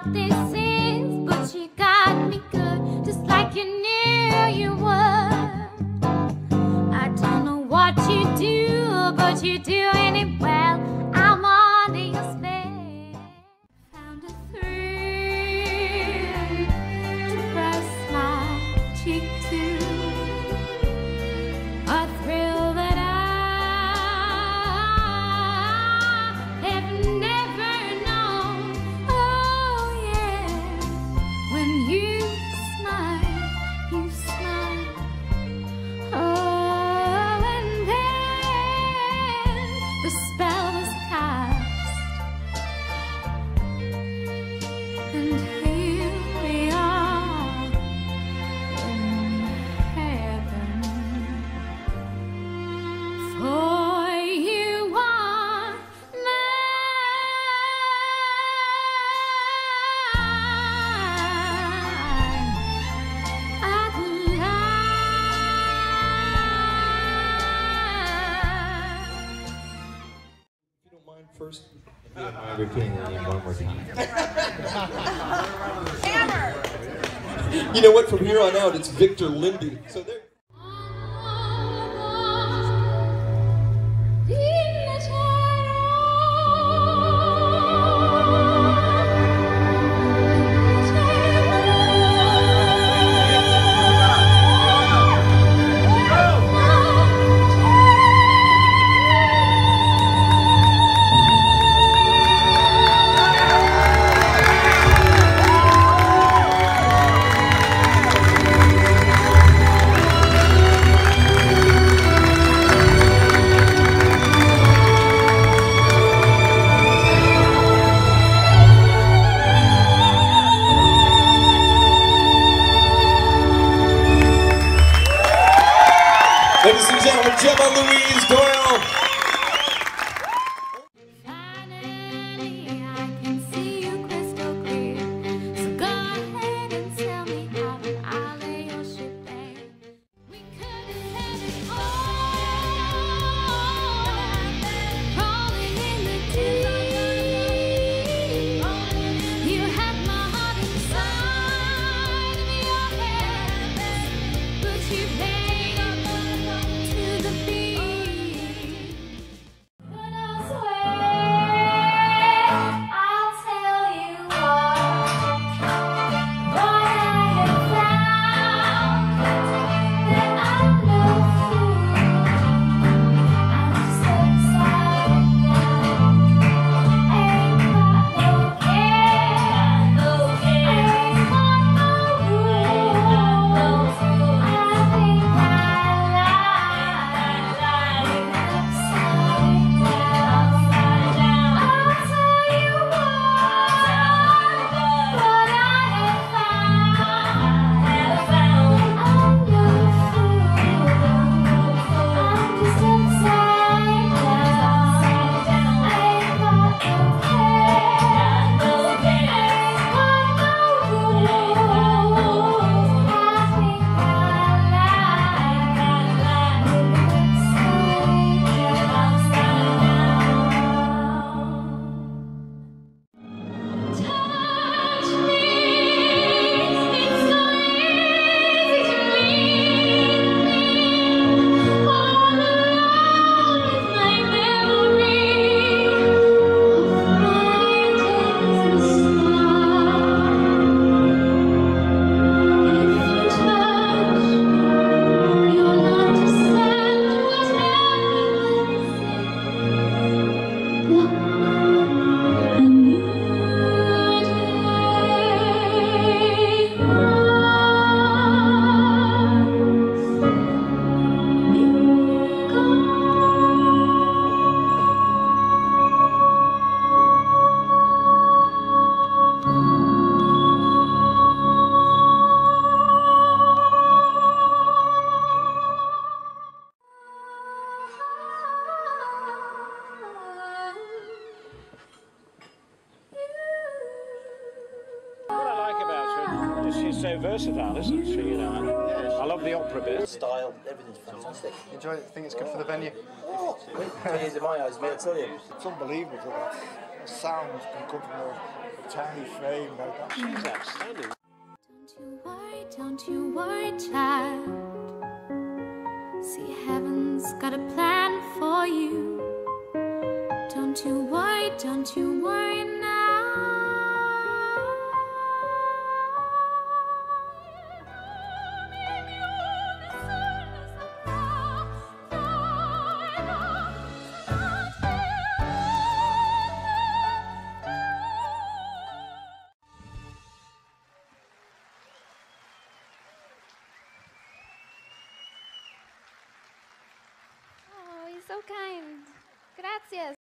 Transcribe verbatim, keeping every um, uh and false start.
what this is, but you got me good, just like you knew you would. I don't know what you do, but you're doing it well. I'm under your spell. Found a thrill to press my cheek to, a thrill that I have never known. Oh yeah, when you smile, you smile. Oh, and then the spell was cast, and here we are in heaven. For you are mine at If you don't mind first, if you don't mind repeating your name one more time. You know what? From here on out, it's Victor Lindy. So there. Ladies and gentlemen, Gemma Louise Doyle. Finally, I can see you crystal clear. So go ahead and tell me how I'll lay your ship bare. We could have had it all, rolling in the deep. You had my heart inside of your hands, but you played up to the beat. But I swear I'll tell you what, what I have found, that I'm no fool. I'm just upside down, ain't got no care, no care, ain't got no rules. I think I like upside down. I'll tell you what, what I have found. I'm no fool. I'm just upside down. Ain't got no care, no care, ain't got no rules. I think I like upside down. Touch me, it's so easy to leave me all alone with my memory of my days and If you touch, you'll understand what happiness is. Look, a new day What I like about her is she's so versatile, isn't she? You know, I love the opera bit. Style, everything's fantastic. Enjoy it. Think it's good for the venue. Oh, Oh, ten years in my eyes, mate, I tell you. It's unbelievable that a sound can come from a tiny frame like that. She's outstanding. Don't you worry, don't you worry, child. See, heaven's got a plan for you. Don't you worry, don't you worry now. Oh, he's so kind. Gracias.